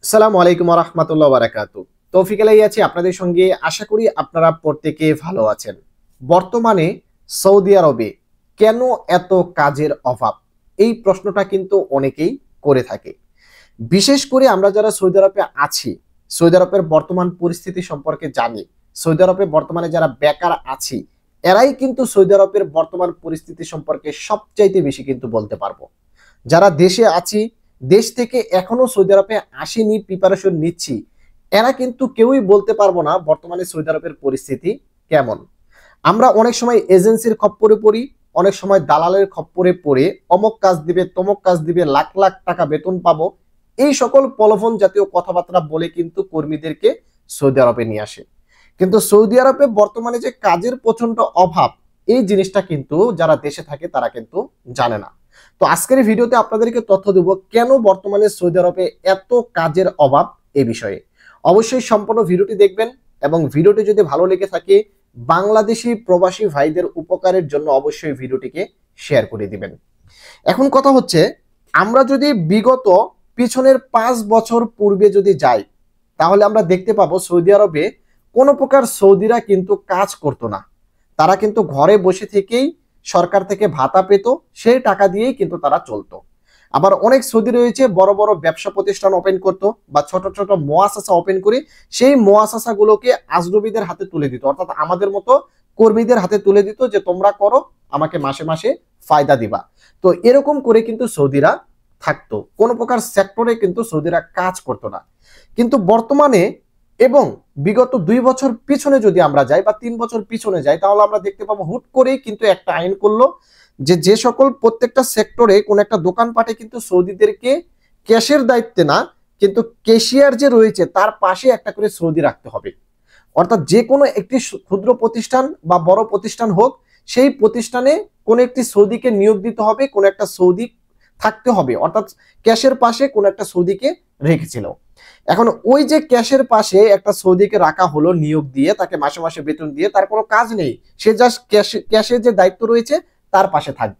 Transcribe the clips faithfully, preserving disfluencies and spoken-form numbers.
আসসালামু আলাইকুম ওয়া রাহমাতুল্লাহি ওয়া বারাকাতুহু। তৌফিক আলাই আছি আপনাদের সঙ্গে। আশা করি আপনারা প্রত্যেকে ভালো আছেন। বর্তমানে সৌদি আরবে কেন এত কাজের অভাব? এই প্রশ্নটা কিন্তু অনেকেই করে থাকে। বিশেষ করে আমরা যারা সৌদি আরবে আছি, সৌদি আরবের বর্তমান পরিস্থিতি সম্পর্কে জানি। সৌদি আরবে বর্তমানে যারা বেকার আছি, এরাই কিন্তু সৌদি আরবের বর্তমান পরিস্থিতি সম্পর্কে সবচাইতে বেশি কিন্তু বলতে পারবো। যারা দেশে আছি, দেশ থেকে এখনো সৌদি আরবে আসেনি, প্রিপারেশন নিচ্ছি, এরা কিন্তু কেউই বলতে পারবো না বর্তমানে সৌদি আরবের পরিস্থিতি কেমন। আমরা অনেক সময় এজেন্সির খপ্পরে পড়ি, অনেক সময় দালালের খপ্পরে পড়ে অমক কাজ দিবে, তমক কাজ দিবে, লাখ লাখ টাকা বেতন পাবো, এই সকল প্রলোভন জাতীয় কথাবার্তা বলে কিন্তু কর্মীদেরকে সৌদি আরবে নিয়ে আসে। কিন্তু সৌদি আরবে বর্তমানে যে কাজের প্রচন্ড অভাব, এই জিনিসটা কিন্তু যারা দেশে থাকে তারা কিন্তু জানে না। তো আজকের ভিডিওতে আপনাদেরকে তথ্য দেব কেন বর্তমানে সৌদি আরবে এত কাজের অভাব এই বিষয়ে। অবশ্যই সম্পূর্ণ ভিডিওটি দেখবেন এবং ভিডিওটি যদি ভালো লেগে থাকে বাংলাদেশি প্রবাসী ভাইদের উপকারের জন্য অবশ্যই ভিডিওটিকে শেয়ার করে দিবেন। এখন কথা হচ্ছে, আমরা যদি বিগত পিছনের পাঁচ বছর পূর্বে যদি যাই, তাহলে আমরা দেখতে পাবো সৌদি আরবে কোনো প্রকার সৌদিরা কিন্তু কাজ করতো না। তারা কিন্তু ঘরে বসে থেকেই সরকার থেকে ভাতা পেত, সেই টাকা দিয়েই কিন্তু তারা চলতো। আবার অনেক সৌদি রয়েছে বড় বড় ব্যবসা প্রতিষ্ঠান ওপেন করতো বা ছোট ছোট মোয়াসাসা ওপেন করে সেই মোয়াসাসা গুলোকে আজনবীদের হাতে তুলে দিত, অর্থাৎ আমাদের মতো কর্মীদের হাতে তুলে দিত যে তোমরা করো, আমাকে মাসে মাসে ফায়দা দিবা। তো এরকম করে কিন্তু সৌদিরা থাকতো, কোনো প্রকার সেক্টরে কিন্তু সৌদিরা কাজ করতো না। কিন্তু বর্তমানে এবং বিগত দুই বছর পিছনে যদি আমরা যাই বা তিন বছর পিছনে যাই, তাহলে আমরা দেখতে পাবো হুট করেই কিন্তু একটা আইন করলো যে যে সকল প্রত্যেকটা সেক্টরে কোন একটা দোকানপাটে কিন্তু সৌদিদেরকে ক্যাশের দায়িত্বে না, কিন্তু ক্যাশিয়ার যে রয়েছে তার পাশে একটা করে সৌদি রাখতে হবে। অর্থাৎ যে কোনো একটি ক্ষুদ্র প্রতিষ্ঠান বা বড় প্রতিষ্ঠান হোক, সেই প্রতিষ্ঠানে কোন একটি সৌদিকে নিয়োগ দিতে হবে, কোন একটা সৌদি থাকতে হবে, অর্থাৎ ক্যাশের পাশে কোন একটা সৌদিকে রেখেছিল। এখন ওই যে ক্যাশের পাশে একটা সৌদিকে রাখা হলো নিয়োগ দিয়ে, তাকে মাসে মাসে বেতন দিয়ে, তার কোনো কাজ নেই, সে জাস্ট ক্যাশ ক্যাশের যে দায়িত্ব রয়েছে তার পাশে থাকবে,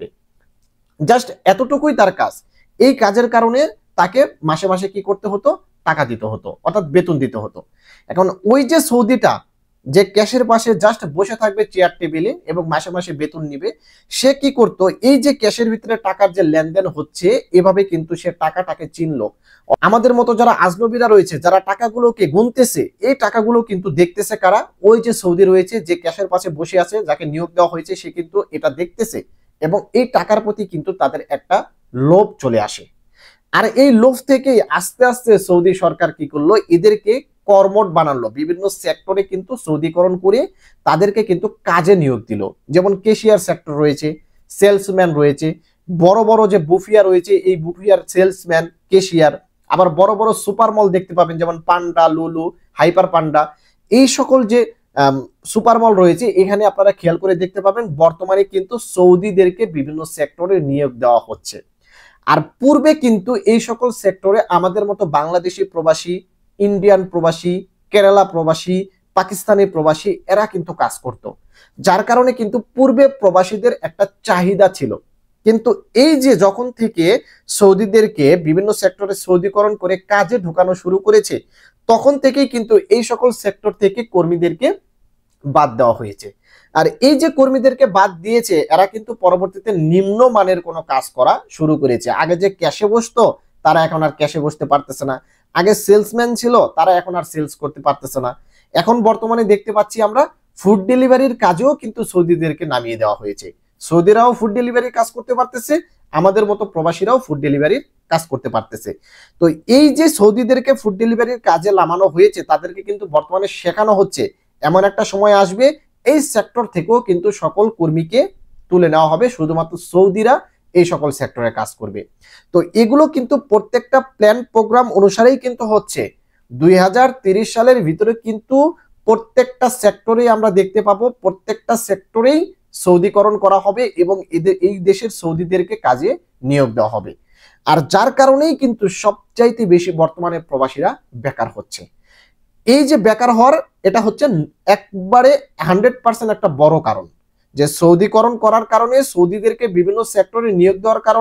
জাস্ট এতটুকুই তার কাজ। এই কাজের কারণে তাকে মাসে মাসে কি করতে হতো, টাকা দিতে হতো, অর্থাৎ বেতন দিতে হতো। এখন ওই যে সৌদিটা যে ক্যাশের পাশে জাস্ট বসে থাকবে চেয়ার টেবিলে এবং মাসে মাসে বেতন নিবে, সে কি করতো, এই যে ক্যাশের ভিতরে টাকার যে লেনদেন হচ্ছে, এভাবে কিন্তু সে টাকাটাকে চিনলো। আমাদের মতো যারা আজনবীরা রয়েছে, যারা টাকাগুলোকে গুনতেছে, এই টাকাগুলো কিন্তু দেখতেছে কারা, ওই যে সৌদি রয়েছে যে ক্যাশের পাশে বসে আছে, যাকে নিয়োগ দেওয়া হয়েছে, সে কিন্তু এটা দেখতেছে এবং এই টাকার প্রতি কিন্তু তাদের একটা লোভ চলে আসে। আর এই লোভ থেকেই আস্তে আস্তে সৌদি সরকার কি করলো, এদেরকে কর্মঠ বানালো, বিভিন্ন সেক্টরে কিন্তু সৌদিকরণ করে তাদেরকে কিন্তু কাজে নিয়োগ দিল। যেমন কেশিয়ার সেক্টর রয়েছে, সেলসম্যান রয়েছে, বড় বড় যে বুফিয়া রয়েছে, এই বুফিয়ার সেলসম্যান, কেশিয়ার। আবার বড় বড় সুপার মল দেখতে পাবেন, যেমন পান্ডা, লুলু, হাইপার পান্ডা, এই সকল যে সুপার মল রয়েছে, এখানে আপনারা খেয়াল করে দেখতে পাবেন বর্তমানে কিন্তু সৌদিদেরকে বিভিন্ন সেক্টরে নিয়োগ দেওয়া হচ্ছে। আর পূর্বে কিন্তু এই সকল সেক্টরে আমাদের মতো বাংলাদেশি প্রবাসী, ইন্ডিয়ান প্রবাসী, কেরালা প্রবাসী, পাকিস্তানি প্রবাসী, এরা কিন্তু কাজ করত, যার কারণে কিন্তু পূর্বে প্রবাসীদের একটা চাহিদা ছিল। কিন্তু এই যে যখন থেকে সৌদিদেরকে বিভিন্ন সেক্টরে সৌদিকরণ করে কাজে ঢোকানো শুরু করেছে, তখন থেকেই কিন্তু এই সকল সেক্টর থেকে কর্মীদেরকে বাদ দেওয়া হয়েছে। আর এই যে কর্মীদেরকে বাদ দিয়েছে, এরা কিন্তু পরবর্তীতে নিম্ন মানের কোনো কাজ করা শুরু করেছে। আগে যে ক্যাশে বসতো, তারা এখন আর ক্যাশে বসতে পারতেছে না। আগে সেলসম্যান ছিল, তারা এখন আর সেলস করতে পারতেছে না। এখন বর্তমানে দেখতে পাচ্ছি আমরা ফুড ডেলিভারির কাজেও কিন্তু সৌদিদেরকে নামিয়ে দেওয়া হয়েছে। সৌদিরাও ফুড ডেলিভারির কাজ করতে পারতেছে, আমাদের মতো প্রবাসীরাও ফুড ডেলিভারির কাজ করতে পারতেছে। তো এই যে সৌদিদেরকে ফুড ডেলিভারির কাজে নামানো হয়েছে, তাদেরকে কিন্তু বর্তমানে শেখানো হচ্ছে এমন একটা সময় আসবে এই সেক্টর থেকেও কিন্তু সকল কর্মীকে তুলে নেওয়া হবে, শুধুমাত্র সৌদিরা এই সকল সেক্টরে কাজ করবে। তো এগুলো কিন্তু প্রত্যেকটা প্ল্যান প্রোগ্রাম অনুসারেই কিন্তু হচ্ছে। দুই হাজার তিরিশ সালের ভিতরে কিন্তু প্রত্যেকটা সেক্টরে আমরা দেখতে পাবো, প্রত্যেকটা সেক্টরেই সৌদিকরণ করা হবে এবং এদের এই দেশের সৌদিদেরকে কাজে নিয়োগ দেওয়া হবে। আর যার কারণেই কিন্তু সবচাইতে বেশি বর্তমানে প্রবাসীরা বেকার হচ্ছে। এই যে বেকার হওয়ার, এটা হচ্ছে একবারে হান্ড্রেড পার্সেন্ট একটা বড় কারণ, যে সৌদিকরণ করার কারণে, সৌদিদেরকে বিভিন্ন সেক্টরে নিয়োগ দেওয়ার কারণে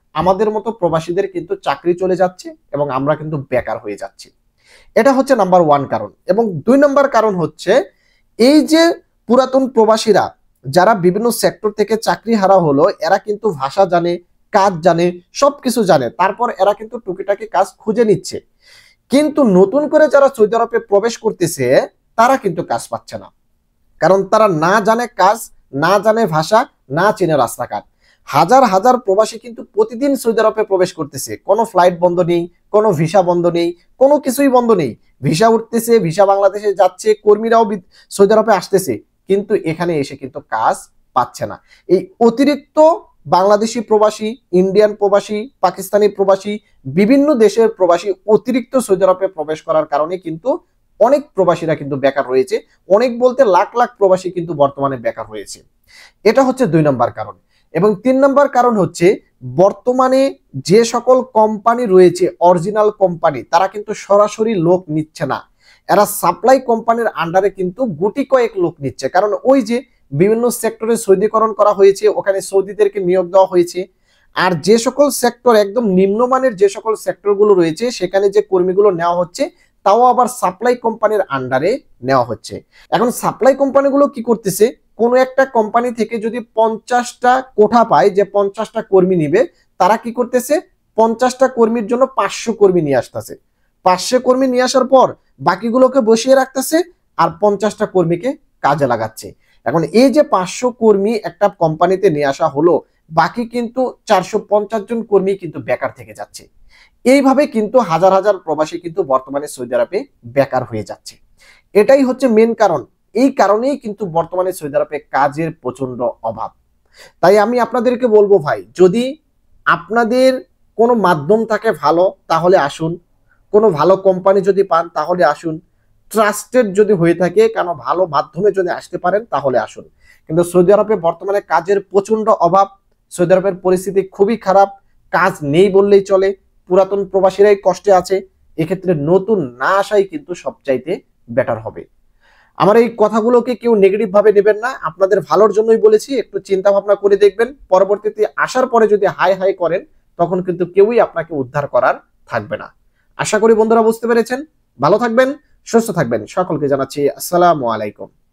আমাদের মতো প্রবাসীদের কিন্তু চাকরি চলে যাচ্ছে এবং আমরা কিন্তু বেকার হয়ে যাচ্ছি। এটা হচ্ছে নাম্বার ওয়ান কারণ। এবং দুই নম্বর কারণ হচ্ছে এই যে পুরাতন প্রবাসীরা যারা বিভিন্ন সেক্টর থেকে চাকরি হারা হলো, এরা কিন্তু ভাষা জানে, কাজ জানে, সবকিছু জানে, তারপর এরা কিন্তু টুকিটাকি কাজ খুঁজে নিচ্ছে। কিন্তু নতুন করে যারা সৌদি আরবে প্রবেশ করতেছে তারা কিন্তু কাজ পাচ্ছে না, কারণ তারা না জানে কাজ, না জানে ভাষা, না চেনে রাস্তাঘাট। হাজার হাজার প্রবাসী কিন্তু প্রতিদিন সৌদি আরবে প্রবেশ করতেছে, কোনো ফ্লাইট বন্ধ নেই, কোনো ভিসা বন্ধ নেই, কোনো কিছুই বন্ধ নেই। ভিসা উঠতেছে, ভিসা বাংলাদেশে যাচ্ছে, কর্মীরাও সৌদি আরবে আসতেছে, কিন্তু এখানে এসে কিন্তু কাজ পাচ্ছে না। এই অতিরিক্ত বাংলাদেশি প্রবাসী, ইন্ডিয়ান প্রবাসী, পাকিস্তানি প্রবাসী, বিভিন্ন দেশের প্রবাসী অতিরিক্ত সৌদি আরবে প্রবেশ করার কারণে কিন্তু অনেক প্রবাসীরা কিন্তু বেকার রয়েছে। অনেক বলতে লাখ লাখ প্রবাসী কিন্তু বর্তমানে বেকার হয়েছে। এটা হচ্ছে দুই নম্বর কারণ। এবং তিন নম্বর কারণ হচ্ছে বর্তমানে যে সকল কোম্পানি রয়েছে অরিজিনাল কোম্পানি, তারা কিন্তু সরাসরি লোক নিচ্ছে না, এরা সাপ্লাই কোম্পানির আন্ডারে কিন্তু গুটি কয়েক লোক নিচ্ছে। কারণ ওই যে বিভিন্ন সেক্টরে সৌদিকরণ করা হয়েছে, ওখানে সৌদিদেরকে নিয়োগ দেওয়া হয়েছে। আর যে সকল সেক্টর একদম নিম্নমানের যে সকল সেক্টরগুলো রয়েছে, সেখানে যে কর্মীগুলো নেওয়া হচ্ছে তাও আবার সাপ্লাই কোম্পানির আন্ডারে নেওয়া হচ্ছে। এখন সাপ্লাই কোম্পানিগুলো কি করতেছে, কোনো একটা কোম্পানি থেকে যদি পঞ্চাশটা কোঠা পায় যে পঞ্চাশটা কর্মী নিবে, তারা কি করতেছে পঞ্চাশটা কর্মীর জন্য পাঁচশো কর্মী নিয়ে আসতেছে। পাঁচশো কর্মী নিয়ে আসার পর বাকিগুলোকে বসিয়ে রাখতেছে আর পঞ্চাশটা কর্মীকে কাজে লাগাচ্ছে। এখন এই যে পাঁচশো কর্মী একটা কোম্পানিতে নিয়ে আসা হলো, বাকি কিন্তু চারশো পঞ্চাশ জন কর্মী কিন্তু বেকার থেকে যাচ্ছে। এইভাবে কিন্তু হাজার হাজার প্রবাসী কিন্তু বর্তমানে সৌদি আরবে বেকার হয়ে যাচ্ছে। এটাই হচ্ছে মেন কারণ। এই কারণেই কিন্তু বর্তমানে সৌদি আরবে কাজের প্রচন্ড অভাব। তাই আমি আপনাদেরকে বলবো ভাই, যদি আপনাদের কোনো মাধ্যম থাকে ভালো তাহলে আসুন, কোনো ভালো কোম্পানি যদি পান তাহলে আসুন, ট্রাস্টেড যদি হয়ে থাকে, কেন ভালো মাধ্যমে যদি আসতে পারেন তাহলে আসুন। কিন্তু সৌদি আরবে বর্তমানে কাজের প্রচন্ড অভাব, সৌদি আরবের পরিস্থিতি খুবই খারাপ, কাজ নেই বললেই চলে, পুরাতন প্রবাসীরাই কষ্টে আছে। এক্ষেত্রে নতুন না আসাই কিন্তু সবচাইতে বেটার হবে। আমার এই কথাগুলোকে কেউ নেগেটিভ ভাবে নেবেন না, আপনাদের ভালোর জন্যই বলেছি। একটু চিন্তা ভাবনা করে দেখবেন, পরবর্তীতে আসার পরে যদি হাই হাই করেন তখন কিন্তু কেউই আপনাকে উদ্ধার করার থাকবে না। আশা করি বন্ধুরা বুঝতে পেরেছেন। ভালো থাকবেন, সুস্থ থাকবেন। সকলকে জানাচ্ছি আসসালামু আলাইকুম।